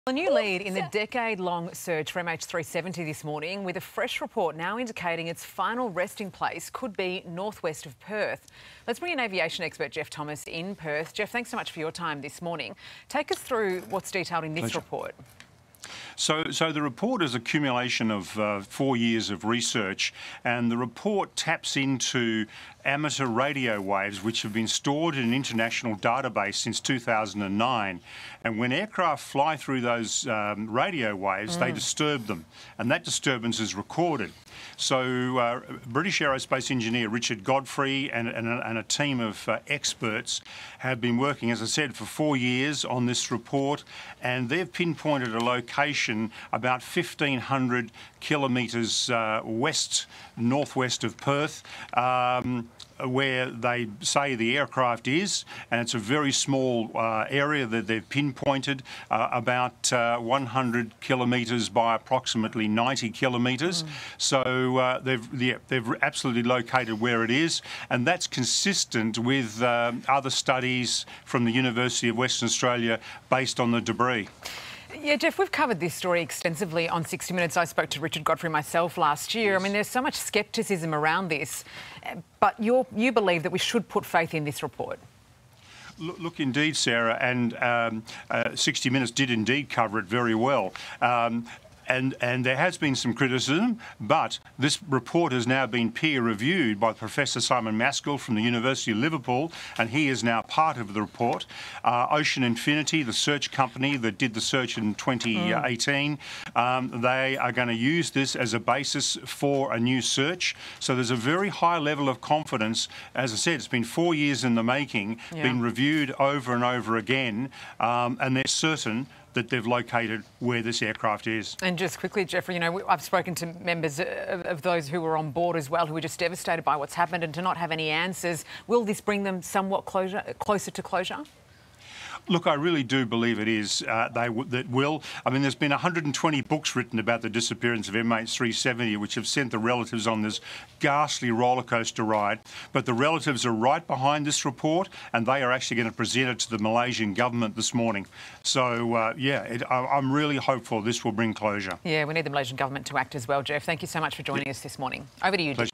A new lead in the decade-long search for MH370 this morning, with a fresh report now indicating its final resting place could be northwest of Perth. Let's bring in aviation expert Geoff Thomas in Perth. Geoff, thanks so much for your time this morning. Take us through what's detailed in this report. So the report is accumulation of 4 years of research, and the report taps into amateur radio waves which have been stored in an international database since 2009. And when aircraft fly through those radio waves, they disturb them, and that disturbance is recorded. So British aerospace engineer Richard Godfrey and a team of experts have been working, as I said, for 4 years on this report, and they've pinpointed a location about 1,500 kilometres northwest of Perth, where they say the aircraft is, and it's a very small area that they've pinpointed, about 100 kilometres by approximately 90 kilometres. So they've absolutely located where it is, and that's consistent with other studies from the University of Western Australia based on the debris. Yeah, Geoff, we've covered this story extensively on 60 Minutes. I spoke to Richard Godfrey myself last year. Yes. I mean, there's so much scepticism around this, but you believe that we should put faith in this report. Look, indeed, Sarah, and 60 Minutes did indeed cover it very well. And there has been some criticism, but this report has now been peer-reviewed by Professor Simon Maskell from the University of Liverpool, and he is now part of the report. Ocean Infinity, the search company that did the search in 2018, they are going to use this as a basis for a new search. So there's a very high level of confidence. As I said, it's been 4 years in the making, been reviewed over and over again, and they're certain that they've located where this aircraft is. And just quickly, Geoffrey, you know, I've spoken to members of those who were on board as well, who were just devastated by what's happened, and to not have any answers. Will this bring them somewhat closer to closure? Look, I really do believe it is. That will. I mean, there's been 120 books written about the disappearance of MH370, which have sent the relatives on this ghastly rollercoaster ride. But the relatives are right behind this report, and they are actually going to present it to the Malaysian government this morning. So, I'm really hopeful this will bring closure. Yeah, we need the Malaysian government to act as well, Geoff. Thank you so much for joining us this morning. Over to you, Pleasure.